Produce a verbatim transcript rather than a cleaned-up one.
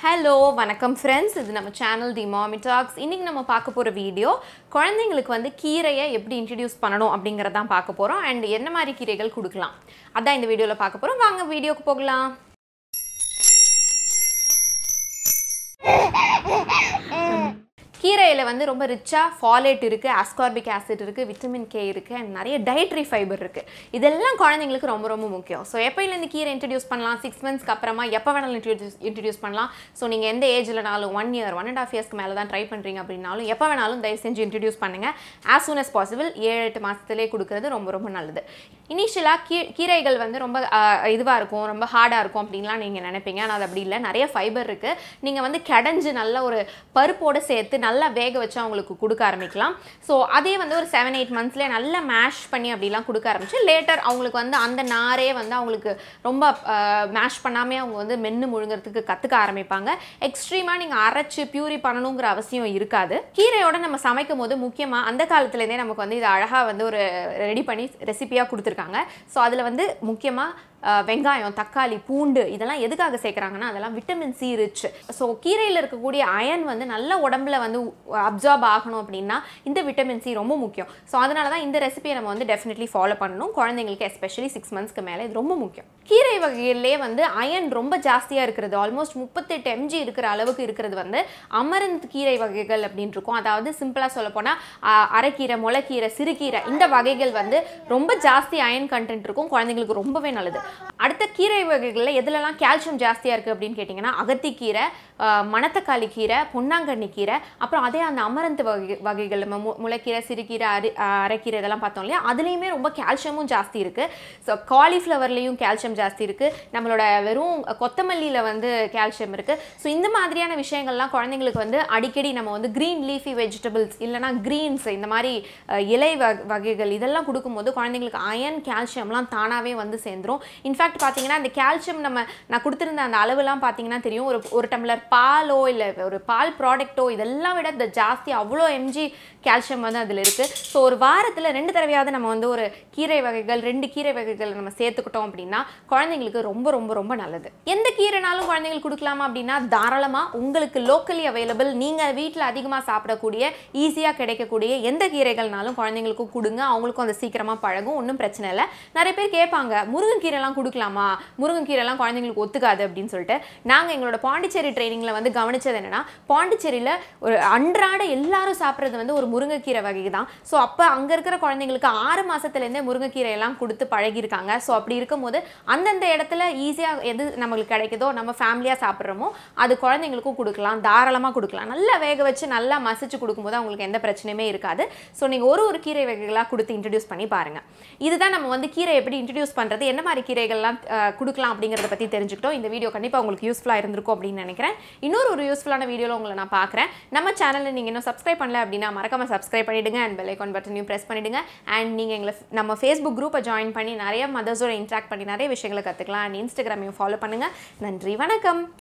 Hello, வணக்கம் friends. இது நம்ம channel the Mommy Talks. இன்னைக்கு நம்ம பார்க்க போற வீடியோ குழந்தைகளுக்கு வந்து கீரையை எப்படி இன்ட்ரோ듀ce பண்ணனும் அப்படிங்கறத தான் பார்க்க போறோம் and என்ன மாதிரி கீரைகள் கொடுக்கலாம். அதான் இந்த வீடியோல பார்க்க போறோம். வாங்க வீடியோக்கு போகலாம். கீரையில வந்து ரொம்ப ரிச்சா folate இருக்கு, ascorbic acid இருக்கு, vitamin K இருக்கு and நிறைய dietary fiber இருக்கு. இதெல்லாம் குழந்தைகளுக்கு ரொம்ப ரொம்ப முக்கியம். சோ எப்பையில இந்த கீரை இன்ட்ரோ듀ce பண்ணலாம் six months க்கு அப்புறமா எப்ப வேணாலும் இன்ட்ரோ듀ce இன்ட்ரோ듀ce பண்ணலாம். சோ நீங்க எந்த ஏஜ்லனாலும் one year one and a half years க்கு மேல தான் ட்ரை பண்றீங்க அப்படினாலும் எப்ப வேணாலும் தயவு செஞ்சு இன்ட்ரோ듀ce பண்ணுங்க. as soon as possible ஏழு எட்டு மாசத்திலே கொடுக்கிறது ரொம்ப ரொம்ப நல்லது. இனிஷியலா கீரைகள் வந்து ரொம்ப இதுவா இருக்கும், ரொம்ப ஹார்டா இருக்கும் அப்படின்லாம் நீங்க நினைப்பீங்க. ஆனா அது அப்படி இல்ல. நிறைய ஃபைபர் இருக்கு. நீங்க வந்து கடைஞ்சு நல்ல ஒரு பருப்போட சேர்த்து நல்லா வேக வச்சு அவங்களுக்கு கொடுக்க ஆரம்பிக்கலாம். சோ அதே வந்து ஒரு seven eight monthsல நல்லா மேஷ் பண்ணி அப்படிலாம் கொடுக்க ஆரம்பிச்சு லேட்டர் அவங்களுக்கு வந்து அந்த நாரே வந்து அவங்களுக்கு ரொம்ப மேஷ் பண்ணாமே அவங்க வந்து மென்னு முழுங்கிறதுக்கு கத்துக்க ஆரம்பிப்பாங்க. எக்ஸ்ட்ரீமா நீங்க அரைச்சு பியூரி பண்ணணும்ங்கற அவசியம் இருக்காது. கீரையோட நம்ம சமைக்கும் போது முக்கியமா அந்த காலத்துல இருந்தே நமக்கு வந்து இது அழகா வந்து ஒரு ரெடி பண்ணி ரெசிபியா கொடுத்திருக்காங்க. சோ அதுல வந்து முக்கியமா வெங்காயம், தக்காளி, பூண்டு இதெல்லாம் எதுக்காக சேர்க்கறாங்கன்னா அதெல்லாம் விட்டமின் சி ரிச். சோ கீரையில இருக்கக்கூடிய அயன் வந்து நல்ல உடம்புல வந்து அப்சார்ப் ஆகணும் அப்படினா இந்த விட்டமின் சி ரொம்ப முக்கியம். சோ அதனால தான் இந்த ரெசிபியை நம்ம வந்து டெஃபினெட்லி ஃபாலோ பண்ணனும். குழந்தைகளுக்கு எஸ்பெஷலி six months க்கு மேல இது ரொம்ப முக்கியம். கீரை வகைகளிலே வந்து அயன் ரொம்ப ஜாஸ்தியா இருக்குது. ஆல்மோஸ்ட் thirty-eight milligrams இருக்கிற அளவுக்கு இருக்குது வந்து அமரந்த் கீரை வகைகள் அப்படினு இருக்கும். அதாவது சிம்பிளா சொல்லப்போனா அரைக்கீரை, முளைக்கீரை, சிறுகீரை இந்த வகைகள் வந்து ரொம்ப ஜாஸ்தி அயன் கண்டென்ட் இருக்கும். குழந்தைகளுக்கு ரொம்பவே நல்லது. அடுத்த கீரை வகைகள்ல எதுலலாம் கால்சியம் ஜாஸ்தியா இருக்கு அப்படினு கேட்டிங்கனா அகத்திக்கீரை, மணத்தக்காளி கீரை, பொன்னாங்கண்ணி கீரை, அப்புறம் அதே அந்த அமரந்த் வகைகள் முளைக்கீரை, சிறுகீரை, அரைக்கீரை இதெல்லாம் பார்த்தோம் இல்லையா, அதுலயுமே ரொம்ப கால்சியமும் ஜாஸ்தி இருக்கு. ஸோ காலிஃப்ளவர்லயும் கால்சியம் ஜாஸ்தி இருக்கு. நம்மளோட வெறும் கொத்தமல்லியில வந்து கால்சியம் இருக்கு. ஸோ இந்த மாதிரியான விஷயங்கள்லாம் குழந்தைங்களுக்கு வந்து அடிக்கடி நம்ம வந்து கிரீன் லீஃபி வெஜிடபிள்ஸ் இல்லைனா கிரீன்ஸ் இந்த மாதிரி இலை வகைகள் இதெல்லாம் கொடுக்கும்போது குழந்தைங்களுக்கு அயன் கால்சியம்லாம் தானாவே வந்து சேர்ந்துரும். இன்ஃபேக்ட் பார்த்தீங்கன்னா இந்த கால்சியம் நம்ம நான் கொடுத்துருந்த அந்த அளவுலாம் பார்த்தீங்கன்னா தெரியும். ஒரு ஒரு டம்ளர் பாலோ இல்லை ஒரு பால் ப்ராடக்ட்டோ இதெல்லாம் விட இந்த ஜாஸ்தி அவ்வளோ எம்ஜி கால்சியம் வந்து அதில் இருக்குது. ஸோ ஒரு வாரத்தில் ரெண்டு தடவையாவது நம்ம வந்து ஒரு கீரை வகைகள் ரெண்டு கீரை வகைகள் நம்ம சேர்த்துக்கிட்டோம் அப்படின்னா குழந்தைங்களுக்கு ரொம்ப ரொம்ப ரொம்ப நல்லது. எந்த கீரைனாலும் குழந்தைங்களுக்கு கொடுக்கலாமா அப்படின்னா தாராளமாக உங்களுக்கு லோக்கலி அவைலபிள் நீங்கள் வீட்டில் அதிகமாக சாப்பிடக்கூடிய ஈஸியாக கிடைக்கக்கூடிய எந்த கீரைகள்னாலும் குழந்தைங்களுக்கும் கொடுங்க. அவங்களுக்கும் அந்த சீக்கிரமாக பழகும், ஒன்றும் பிரச்சனை இல்லை. நிறைய பேர் கேட்பாங்க முருங்கைக்கீரைலாம் கொடுக்கலாமா, முருங்கைக்கீரைலாம் குழந்தைங்களுக்கு ஒத்துக்காது அப்படின்னு சொல்லிட்டு. நாங்கள் எங்களோட பாண்டிச்சேரி ட்ரைனிங்கில் வந்து கவனிச்சது என்னன்னா பாண்டிச்சேரியில் ஒரு அன்றாட எல்லாரும் சாப்பிட்றது வந்து ஒரு முருங்கைக்கீரை வகை தான். ஸோ அப்போ அங்கே இருக்கிற குழந்தைங்களுக்கு ஆறு மாதத்துலேருந்தே முருங்கைக்கீரை எல்லாம் கொடுத்து பழகிருக்காங்க. ஸோ அப்படி இருக்கும்போது அந்தந்த இடத்துல ஈஸியாக எது நம்மளுக்கு கிடைக்குதோ நம்ம ஃபேமிலியாக சாப்பிட்றோமோ அது குழந்தைங்களுக்கும் கொடுக்கலாம், தாராளமாக கொடுக்கலாம். நல்லா வேக வச்சு நல்லா மசிச்சு கொடுக்கும்போது அவங்களுக்கு எந்த பிரச்சனையுமே இருக்காது. ஸோ நீங்கள் ஒரு ஒரு கீரை வகைகளாக கொடுத்து இன்ட்ரடியூஸ் பண்ணி பாருங்கள். இதுதான் நம்ம வந்து கீரை எப்படி இன்ட்ரடியூஸ் பண்ணுறது, என்ன மாதிரி கீரைகள்லாம் கொடுக்கலாம் அப்படிங்கிறத பற்றி தெரிஞ்சுக்கிட்டோம். இந்த வீடியோ கண்டிப்பாக உங்களுக்கு யூஸ்ஃபுல்லாக இருந்திருக்கும் அப்படின்னு நினைக்கிறேன். இன்னொரு ஒரு யூஸ்ஃபுல்லான வீடியோவில் உங்களை நான் பார்க்குறேன். நம்ம சேனலில் நீங்கள் இன்னும் சப்ஸ்கிரைப் பண்ணல அப்படின்னா மறக்காம சப்ஸ்கிரைப் பண்ணிடுங்க அண்ட் பெல் ஐகான் பட்டனையும் பிரஸ் பண்ணிடுங்க. அண்ட் நீங்கள் எங்களை நம்ம ஃபேஸ்புக் குரூப்பை ஜாயின் பண்ணி நிறைய மதர்ஸோட இன்ட்ராக்ட் பண்ணி நிறைய விஷயங்களை கற்றுக்கலாம். அண்ட் இன்ஸ்டாகிராமையும் ஃபாலோ பண்ணுங்கள். நன்றி, வணக்கம்.